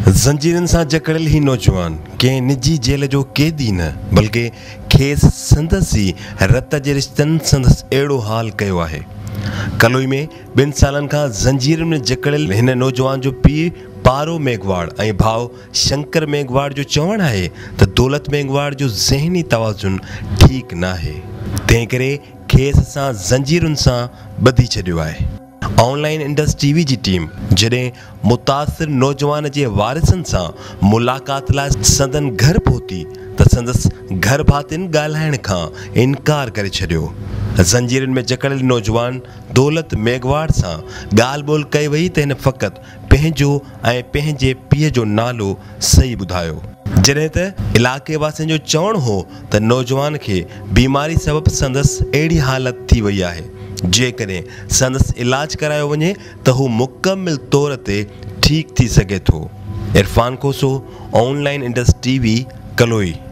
ज़ंजीरनि सां जकड़ियल ही नौजवान कंहिं निजी जेल जो कैदी न बल्कि खेसि संदसि ई रत जे रिश्तनि संदसि अहिड़ो हाल कयो आहे। कलोई में 2 सालनि खां ज़ंजीरनि में जकड़ियल हिन नौजवान जो पीउ पारो मेघवाड़ ऐं भाउ शंकर मेघवाड़ जो चवणु आहे त दौलत मेघवाड़ जो ज़हनी तवाज़ुन ठीक न आहे, तंहिं करे खेसि सां ज़ंजीरुनि सां ॿधी छॾियो आहे। ऑनलाइन इंडस टीवी जी टीम जॾहिं मुतासिर नौजवान जे वारिसनि सां मुलाक़ात लाइ संदन घर पहुती त संदसि घर भातियुनि ॻाल्हाइण खां इनकार करे छॾियो। ज़ंजीरनि में जकड़ियल नौजवान दौलत मेघवाड़ सां ॻाल्हि ॿोल कई वई त हिन फ़क़ति पंहिंजो ऐं पंहिंजे पीउ जो नालो सही ॿुधायो, जॾहिं त इलाइक़े वासियुनि जो चवणु हो त नौजवान खे बीमारी सबबि संदसि अहिड़ी हालत थी वई आहे जेकॾहिं संदसि इलाज करायो वञे त हू मुकमिल तौर ते ठीक थी सघे थो। इरफान कोसो, ऑनलाइन इंडस टीवी, कलोई।